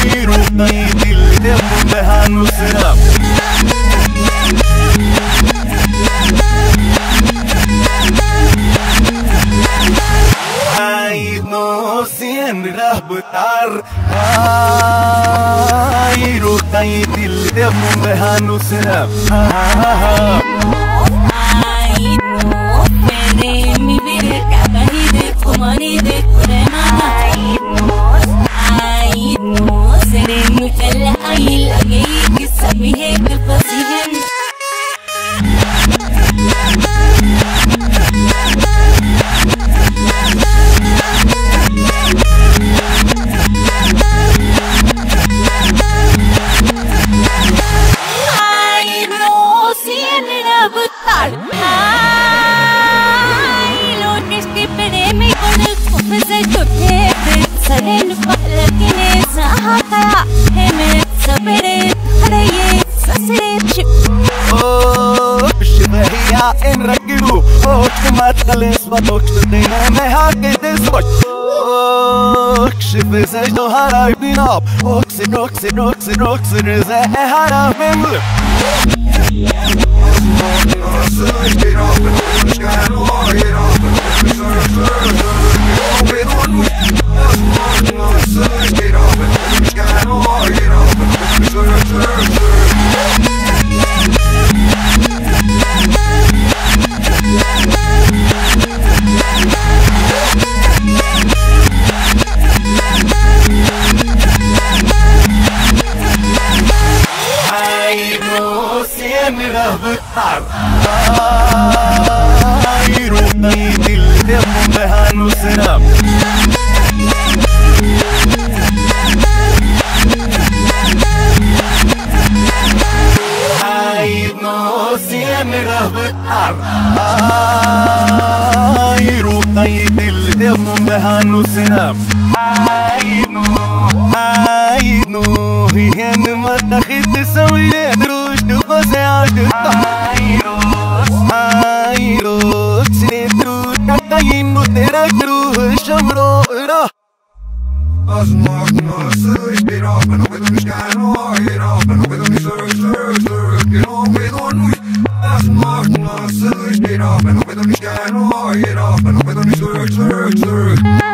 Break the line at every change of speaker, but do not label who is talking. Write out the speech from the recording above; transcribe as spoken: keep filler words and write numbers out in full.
Ay, dil de dejan será. Ay, no siempre rabtar. Ay, ruta y dil de dejan será.
Ay, no puede mi vida caer de comani de crema. Ay, no, ay, no seré mucha la ay la que que sabe que pasión. Ay, no siempre rabtar. Ay, lo que es que pereme con el cofre de toque. Salen para que ne sahata. Heme sabere haraye sasere.
Oh, shivaya en rakiru. Oh, matales batok de me hake de soch. Oh, shivaya no haray binab. Oxy, oxy, oxy, oxy, ze haray memle. Ay, no siempre rabtar. Ay, ruta y dil de dejan será. Ay, no siempre rabtar. Ay, ruta y dil de dejan será. Ay, no, ay, no. هي ما تاخد تسوي دروش نقص عشت هايروس هايروس سيدروش كاين وترك روح شمرو را أسمعك ناس بيرا بنو بدون مشكانو هيرا بنو بدون سر سر سر كيلو بدون أسمعك ناس بيرا بنو بدون مشكانو هيرا بنو بدون سر سر سر